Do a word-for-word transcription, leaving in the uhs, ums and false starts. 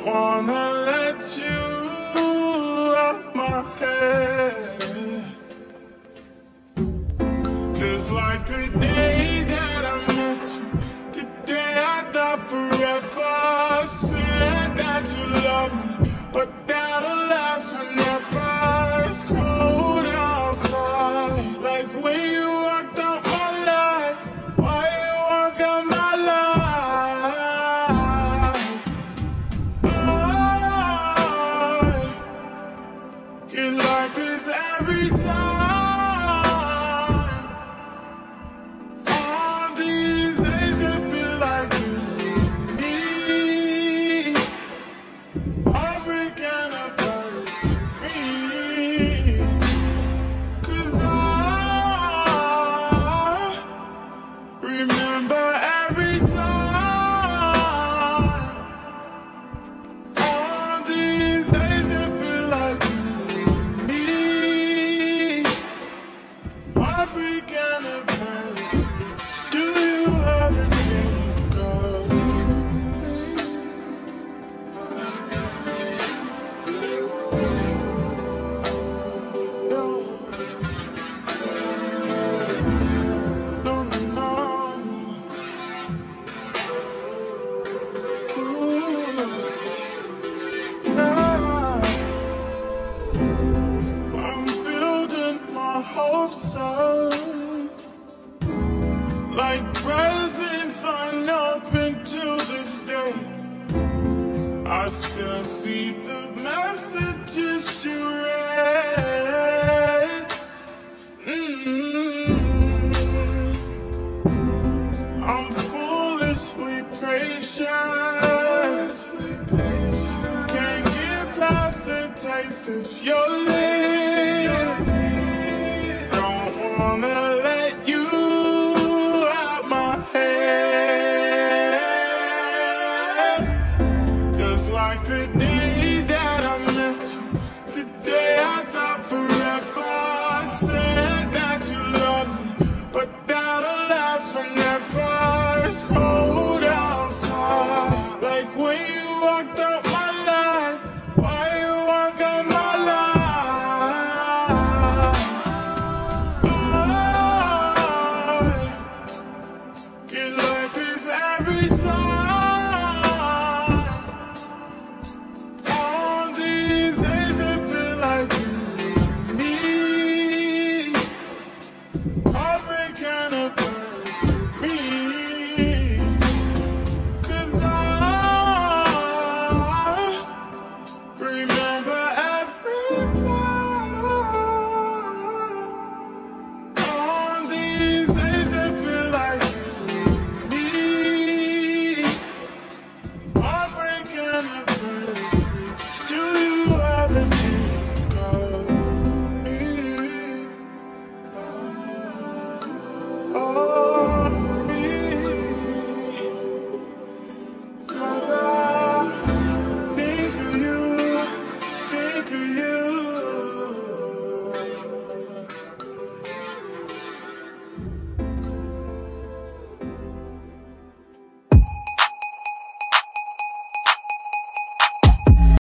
wanna let you out my head. Just like the day that I met you, the day I thought forever. Said that you love me, but that'll last forever. It's cold outside, like when you walked out my life. Why you walk out my life? I get like this every time. On these days it feel like you need heartbreak anniversary. Cause I remember every time. On these days it feel like you need heartbreak anniversary. Do you ever think of me? No, no, no. Ooh, nah. I'm building my hopes up like presents unopened till this day. I still see the messages you read. Mm-hmm. I'm foolishly patient. Can't get past the taste of your lips. Don't wanna let you out my head. Just like the day that I met you, the day I thought forever. Said that you love me, but that'll last forever. It's cold outside, like when you walked out my life. Why you walk out my life? I get like this every time.